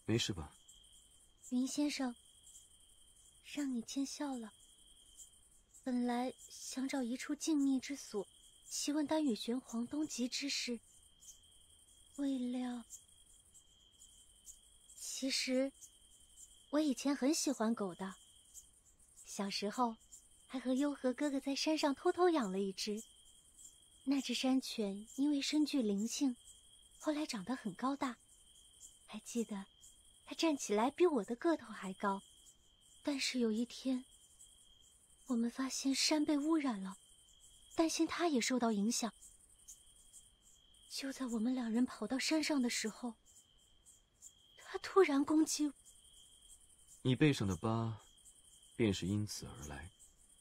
没事吧？ 云先生，让你见笑了。本来想找一处静谧之所，习问丹羽玄黄东极之事，未料……其实，我以前很喜欢狗的，小时候还和优和哥哥在山上偷偷养了一只。那只山犬因为身具灵性，后来长得很高大，还记得它站起来比我的个头还高。但是有一天，我们发现山被污染了，担心它也受到影响。就在我们两人跑到山上的时候，它突然攻击我。 你背上的疤便是因此而来。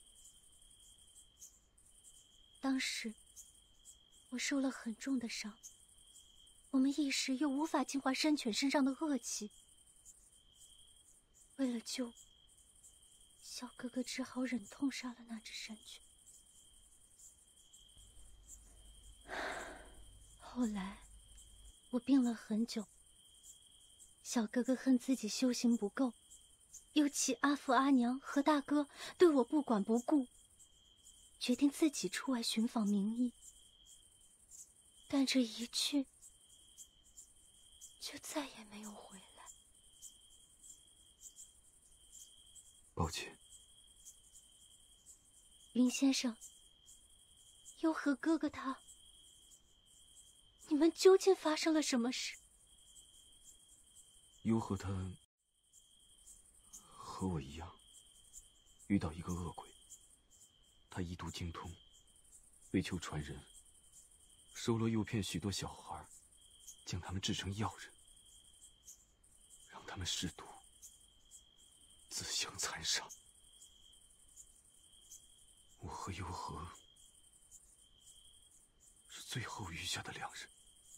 当时我受了很重的伤，我们一时又无法净化山犬身上的恶气。为了救我，小哥哥只好忍痛杀了那只山犬。后来我病了很久，小哥哥恨自己修行不够，又气阿父阿娘和大哥对我不管不顾，决定自己出外寻访名医。但这一去就再也没有回来。 抱歉。 云先生，优和哥哥他，你们究竟发生了什么事？ 优和他和我一样，遇到一个恶鬼，他一读精通，为求传人，收罗诱骗许多小孩，将他们制成药人，让他们试毒，自相残杀。我和优和是最后余下的两人。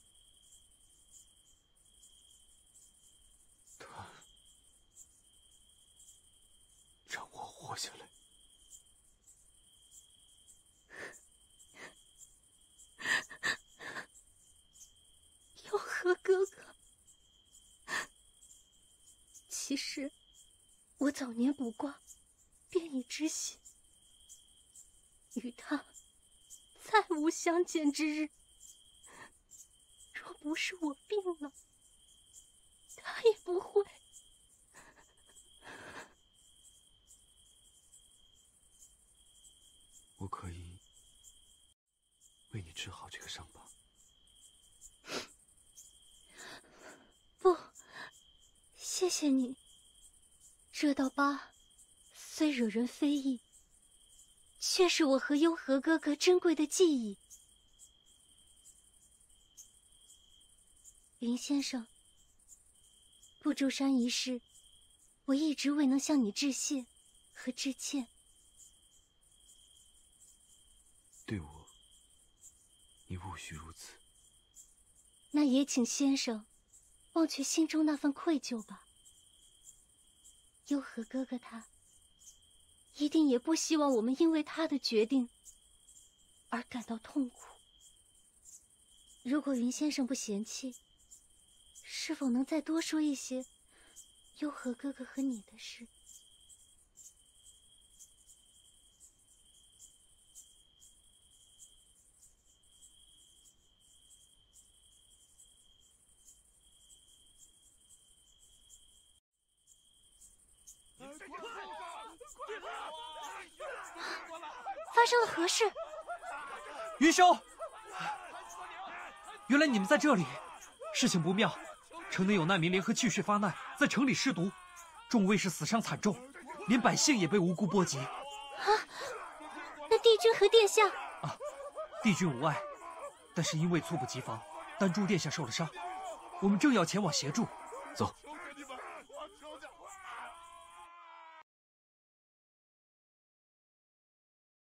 他让我活下来。 优和哥哥，其实我早年卜卦，便已知悉，与他再无相见之日。若不是我病了，他也不会。 我可以为你治好这个伤疤。 不，谢谢你。这道疤虽惹人非议，却是我和优和哥哥珍贵的记忆。云先生，不周山一事，我一直未能向你致谢和致歉。 对我，你无需如此。 那也请先生忘却心中那份愧疚吧。优和哥哥他一定也不希望我们因为他的决定而感到痛苦。如果云先生不嫌弃，是否能再多说一些优和哥哥和你的事？发生了何事？ 云兄，原来你们在这里。事情不妙，城内有难民联合气血发难，在城里施毒，众卫士死伤惨重，连百姓也被无辜波及。 啊，那帝君和殿下？ 啊，帝君无碍，但是因为猝不及防，丹珠殿下受了伤，我们正要前往协助。 走。